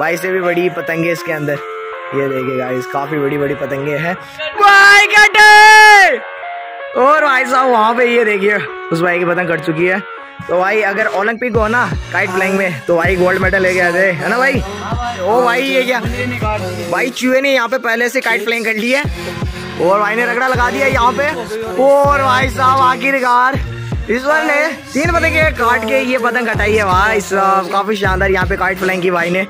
भाई से भी बड़ी पतंगे इसके अंदर। ये देखिए गाइस काफी बड़ी बड़ी पतंगे हैं भाई कटे। और भाई साहब वहाँ पे ये देखिए उस भाई की पतंग कट चुकी है। तो भाई अगर ओलंपिक हो ना काइट फ्लाइंग में तो भाई गोल्ड मेडल लेके आते है ना भाई। ओ भाई ये क्या भाई चूहे ने यहाँ पे पहले से काइट फ्लाइंग कर ली है और भाई ने रगड़ा लगा दिया यहाँ पे। और भाई साहब आखिरकार ईश्वर ने 3 पतंगे काट के ये पतंग कटाई है भाई साहब। काफी शानदार यहाँ पे काइट फ्लाइंग की भाई ने।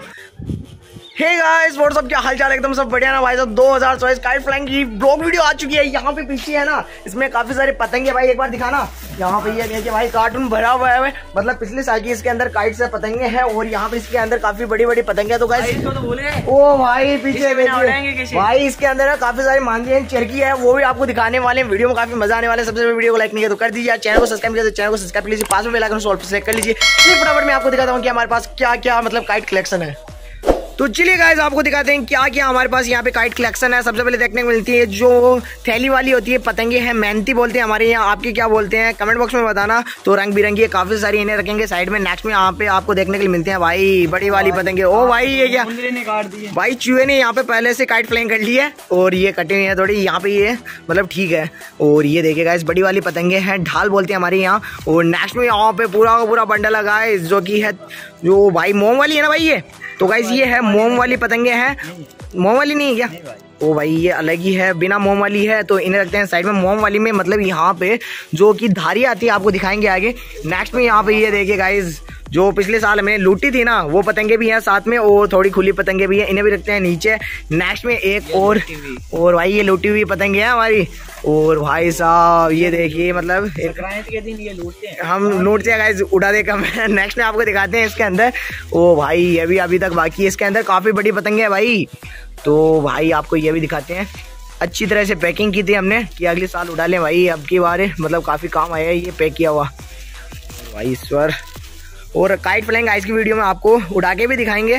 हे गाइस व्हाट्सअप, क्या हालचाल? एकदम सब बढ़िया ना भाई साहब। 2024 काइट फ्लाइंग की ब्लॉग वीडियो आ चुकी है। यहाँ पे पीछे है ना इसमें काफी सारे पतंगे भाई, एक बार दिखाना। यहाँ पे ये देखिए भाई कार्टून भरा हुआ है, मतलब पिछले साल की इसके अंदर काइट से पतंगे हैं और यहाँ पे इसके अंदर काफी बड़ी बड़ी पतंगे। तो गाइस ओ भाई पीछे देखिए भाई इसके अंदर काफी सारी मांझी हैं, चरखी है, वो भी आपको दिखाने वाले हैं। वीडियो में काफी मजा आने वाले। सबसे पहले वीडियो को लाइक नहीं किया तो कर दीजिए, चैनल को सब्सक्राइब किया तो चैनल को सब्सक्राइब कर लीजिए, पास में बेल आइकन को सेलेक्ट कर लीजिए। फटाफट मैं आपको दिखाता हूँ कि हमारे पास क्या क्या मतलब काइट कलेक्शन है। तो चलिए गाइस आपको दिखाते हैं क्या क्या हमारे पास यहाँ पे काइट कलेक्शन है। सबसे पहले देखने को मिलती है जो थैली वाली होती है पतंगे हैं, मेहनती बोलते हैं हमारे यहाँ, आपके क्या बोलते हैं कमेंट बॉक्स में बताना। तो रंग बिरंगी काफी सारी इन्हें रखेंगे साइड में। नेक्स्ट में यहाँ पे आपको देखने के लिए मिलते हैं भाई बड़ी वाली पतंगे। ओ भाई ये क्या भाई चूहे ने यहाँ पे पहले से काइट फ्लाइंग कर ली है और ये कटी हुई है थोड़ी यहाँ पे, ये मतलब ठीक है। और ये देखिए गाइस बड़ी वाली पतंगे हैं, ढाल बोलते हैं हमारे यहाँ। और नेक्स्ट में यहाँ पे पूरा का पूरा बंडल लगा है जो की है जो भाई मोम वाली है ना भाई ये। तो गाइस ये है मोम वाली पतंगे हैं, मोम वाली नहीं है क्या? ओ भाई ये अलग ही है, बिना मोम वाली है तो इन्हें रखते हैं साइड में। मोम वाली में मतलब यहाँ पे जो कि धारी आती है आपको दिखाएंगे आगे। नेक्स्ट में यहाँ पे ये देखिए गाइस जो पिछले साल हमने लूटी थी ना वो पतंगे भी हैं साथ में और थोड़ी खुली पतंगे भी हैं, इन्हें भी रखते हैं नीचे। नेक्स्ट में एक और भाई ये लूटी हुई पतंगे हैं हमारी। और भाई साहब ये देखिए मतलब संक्रांति के दिन ये लूटते हैं, हम लूटते हैं गाइस, उड़ा दे कम। नेक्स्ट में आपको दिखाते हैं इसके अंदर। ओ भाई ये भी अभी तक बाकी है, इसके अंदर काफी बड़ी पतंगे है भाई। तो भाई आपको ये भी दिखाते हैं। अच्छी तरह से पैकिंग की थी हमने कि अगले साल उड़ा लें भाई, अब की बार मतलब काफी काम आया है ये पैक किया हुआ भाई ईश्वर। और काइट फ्लाइंग आज की वीडियो में आपको उड़ा के भी दिखाएंगे।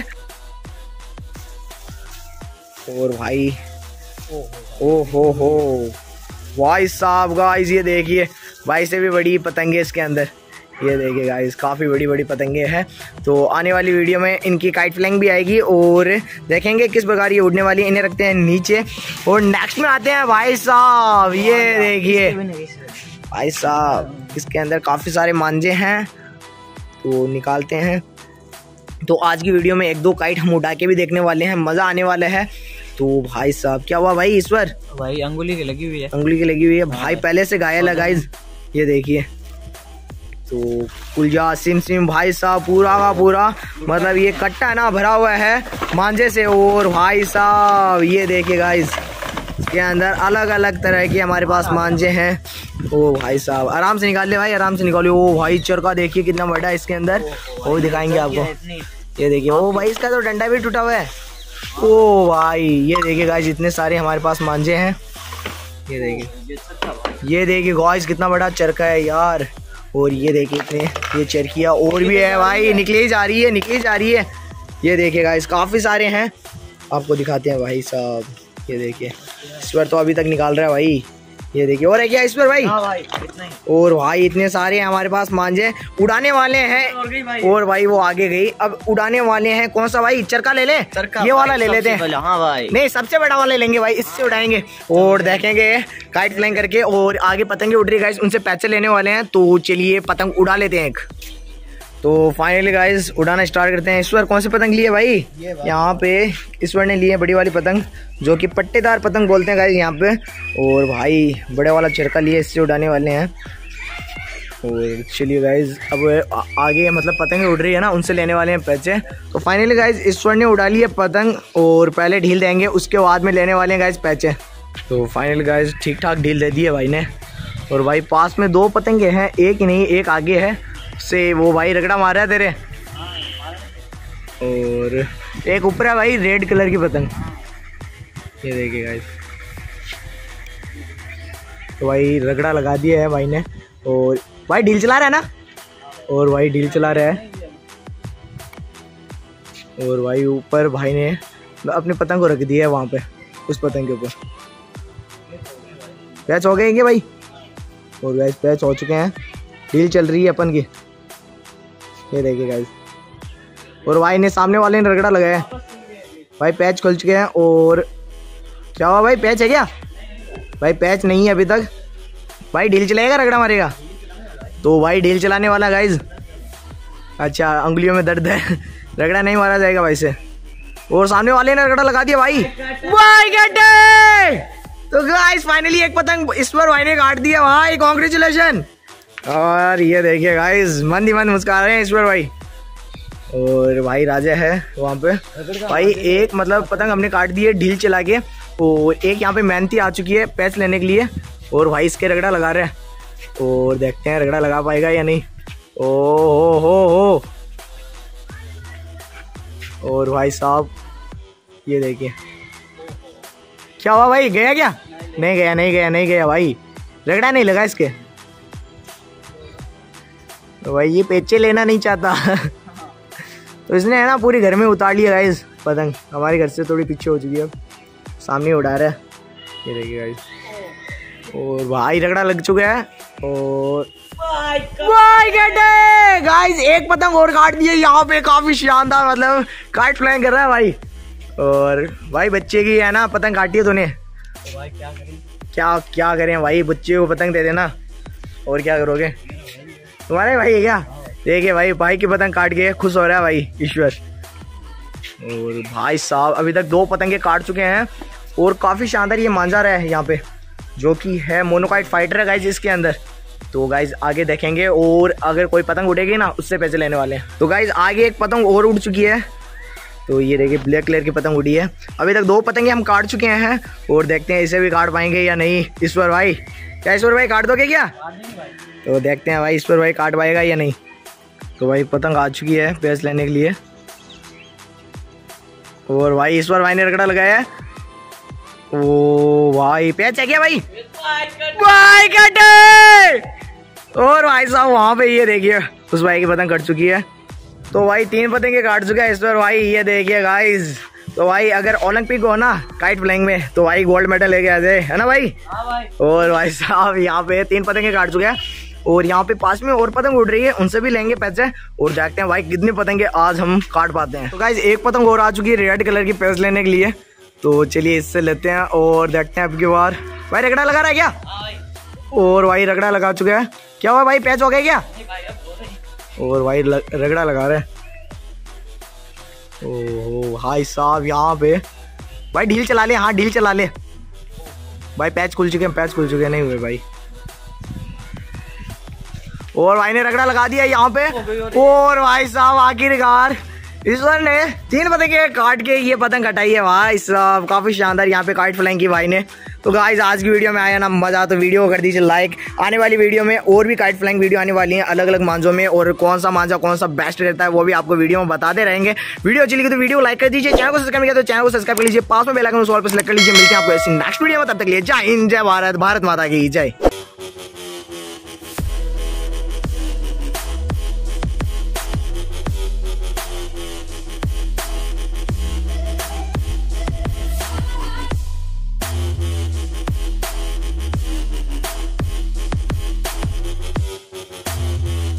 और भाई ओ हो भाई साहब गाइस ये देखिए भाई से भी बड़ी पतंगे इसके अंदर। ये देखिए गाइस काफ़ी बड़ी बड़ी पतंगे हैं। तो आने वाली वीडियो में इनकी काइट फ्लाइंग भी आएगी और देखेंगे किस प्रकार ये उड़ने वाली है। इन्हें रखते हैं नीचे और नेक्स्ट में आते हैं भाई साहब। ये देखिए भाई साहब इसके अंदर काफ़ी सारे मांझे हैं तो निकालते हैं। तो आज की वीडियो में 1-2 काइट हम उड़ा के भी देखने वाले हैं, मज़ा आने वाला है। तो भाई साहब क्या हुआ भाई ईश्वर? भाई अंगुली की लगी हुई है, अंगुली की लगी हुई है भाई, पहले से घायल है गाइस। ये देखिए तो कुलजा सिम भाई साहब पूरा का पूरा मतलब ये कट्टा है ना भरा हुआ है मांझे से। और भाई साहब ये देखिए गाइस इसके अंदर अलग अलग तरह के हमारे पास मांझे हैं। ओ भाई साहब आराम से निकाल ले भाई, आराम से निकालो। ओ भाई चरखा देखिए कितना बड़ा है इसके अंदर, वो दिखाएंगे आपको। ये देखिए ओ भाई इसका तो डंडा भी टूटा हुआ है। ओ भाई ये देखिए गाइस इतने सारे हमारे पास मांझे हैं। ये देखिए गाइस कितना बड़ा चरखा है यार। और ये देखिए इतने ये चरखियाँ और भी है भाई, निकली ही जा रही है। ये देखिए गाइस काफ़ी सारे हैं, आपको दिखाते हैं भाई साहब। ये देखिए ईश्वर तो अभी तक निकाल रहा है भाई। ये देखिए और है क्या ईश्वर भाई? हाँ भाई इतना ही। और भाई इतने सारे हैं हमारे पास मांझे, उड़ाने वाले हैं। और भाई वो आगे गई, अब उड़ाने वाले हैं। कौन सा भाई चरखा ले ले? ये वाला ले लेते हैं। हाँ भाई नहीं सबसे बड़ा वाला लेंगे भाई, इससे उड़ाएंगे और देखेंगे काइट फ्लाइंग करके। और आगे पतंगे उड़ रही गाइस, उनसे पैसे लेने वाले हैं। तो चलिए पतंग उड़ा लेते हैं एक। तो फाइनली गाइस उड़ाना स्टार्ट करते हैं। ईश्वर कौन सी पतंग लिए भाई? यहाँ पे ईश्वर ने लिए बड़ी वाली पतंग जो कि पट्टेदार पतंग बोलते हैं गाइस यहाँ पे। और भाई बड़े वाला चरखा लिए, इससे उड़ाने वाले हैं। और चलिए गाइस अब आगे मतलब पतंग उड़ रही है ना, उनसे लेने वाले हैं पैसे। तो फाइनली गाइस ईश्वर ने उड़ा लिया पतंग और पहले ढील देंगे, उसके बाद में लेने वाले हैं गाइस पैसे। तो फाइनली गाइस ठीक ठाक ढील दे दी है भाई ने। और भाई पास में 2 पतंगे हैं, एक ही नहीं एक आगे है से वो भाई रगड़ा मार रहा है तेरे। और एक ऊपर है भाई रेड कलर की पतंग। ये देखिए गाइस तो भाई रगड़ा लगा दिया है भाई ने। और भाई ढील चला रहा है ना? और भाई ढील चला रहा है। और भाई ऊपर भाई ने अपनी पतंग को रख दिया है वहाँ पे, उस पतंग के ऊपर। पैच हो गए क्या भाई? और गाइस पैच हो चुके हैं, ढील चल रही है अपन की। ये देखिए गाइस और भाई ने सामने वाले ने रगड़ा लगाया है। भाई पैच खुल चुके हैं। और क्या हुआ भाई, पैच है क्या? भाई पैच नहीं है अभी तक। भाई ढील चलाएगा, रगड़ा मारेगा तो भाई ढील चलाने वाला गाइज। अच्छा अंगुलियों में दर्द है रगड़ा नहीं मारा जाएगा भाई से। और सामने वाले ने रगड़ा लगा दिया भाई। भाई गड्ढे तो गाइस फाइनली एक पतंग इस पर भाई ने काट दिया भाई, कांग्रेचुलेशन। और ये देखिए गाइस मंद ही मंद मुस्कुरा रहे हैं ईश्वर भाई। और भाई राजा है वहाँ पे भाई। एक मतलब पतंग हमने काट दी है ढील चला के। और एक यहाँ पे मेहनती आ चुकी है पैच लेने के लिए। और भाई इसके रगड़ा लगा रहे हैं और देखते हैं रगड़ा लगा पाएगा या नहीं। ओ हो। और भाई साहब ये देखिए क्या हुआ भाई, गया क्या? नहीं गया भाई, रगड़ा नहीं लगा इसके। तो भाई ये पेचे लेना नहीं चाहता तो इसने है ना पूरी घर में उतार लिया गाइस पतंग। हमारे घर से थोड़ी पीछे हो चुकी है, सामने उड़ा रहा है ये देखिए गाइस। और भाई रगड़ा लग चुका है। और गाइस एक पतंग और काट दिया यहाँ पे, काफी शानदार मतलब काट फ्लाइंग कर रहा है भाई। और भाई बच्चे की है ना पतंग काटी है तूने, तो भाई क्या करें? क्या करें भाई, बच्चे को पतंग दे देना। और क्या करोगे, तुम्हारे भाई है क्या? देखिए भाई की पतंग काट के खुश हो रहा है भाई ईश्वर। और भाई साहब अभी तक 2 पतंगे काट चुके हैं। और काफी शानदार ये मांझा रहा है यहाँ पे, जो कि है मोनोकाइट फाइटर है गाइज इसके अंदर। तो गाइज आगे देखेंगे और अगर कोई पतंग उड़ेगी ना उससे पैसे लेने वाले हैं। तो गाइज आगे एक पतंग और उड़ चुकी है। तो ये देखिए ब्लैक कलर की पतंग उड़ी है। अभी तक 2 पतंगे हम काट चुके हैं और देखते हैं इसे भी काट पाएंगे या नहीं। ईश्वर भाई, क्या ईश्वर भाई काट दोगे क्या? तो देखते हैं भाई ईश्वर भाई काट पाएगा या नहीं। तो भाई पतंग आ चुकी है पैसे लेने के लिए। और भाई ईश्वर भाई ने रगड़ा लगाया है। ओ भाई पैच है क्या भाई? भाई कटे। और भाई साहब वहां पे ये देखिए उस भाई की पतंग कट चुकी है। तो भाई 3 पतंगे काट चुका है ईश्वर भाई, ये देखिए गाइस। तो भाई अगर ओलंपिक हो ना काइट फ्लाइंग में तो भाई गोल्ड मेडल लेके आ जाए, है ना भाई? हाँ भाई। और भाई साहब यहाँ पे 3 पतंगे काट चुके हैं। और यहाँ पे पास में और पतंग उड़ रही है, उनसे भी लेंगे पैसे। और देखते हैं भाई कितने पतंगे आज हम काट पाते हैं। तो गाइस एक पतंग और आ चुकी है रेड कलर की पैसे लेने के लिए। तो चलिए इससे लेते हैं और देखते हैं अब की बार। भाई रगड़ा लगा रहा है क्या? और भाई रगड़ा लगा चुका है। क्या हुआ भाई, पैच हो गया क्या? और भाई रगड़ा लगा रहे हैं। ओह भाई साहब यहाँ पे भाई ढील चला ले। हाँ ढील चला ले भाई। पैच खुल चुके हैं, नहीं हुए भाई। और भाई ने रगड़ा लगा दिया यहाँ पे। और भाई साहब आखिरकार ईश्वर ने 3 पतंगे काट के ये पतंग कटाई है भाई साहब। काफी शानदार यहाँ पे काइट फ्लाइंग की भाई ने। तो गाइस आज की वीडियो में आया ना मजा, तो वीडियो को कर दीजिए लाइक। आने वाली वीडियो में और भी काइट फ्लाइंग वीडियो आने वाली हैं अलग अलग मांझों में। और कौन सा मांझा कौन सा बेस्ट रहता है वो भी आपको वीडियो में बताते रहेंगे। वीडियो अच्छी लगी तो वीडियो लाइक कर दीजिए, चैनल को सब्सक्राइब किया तो चैनल को सब्सक्राइब कर लीजिए, पास में बेल आइकन को ऑल पर सेलेक्ट कर लीजिए। मिलते हैं आपको ऐसी नेक्स्ट वीडियो में, तब तक के लिए जय हिंद, जय भारत, भारत माता की जय।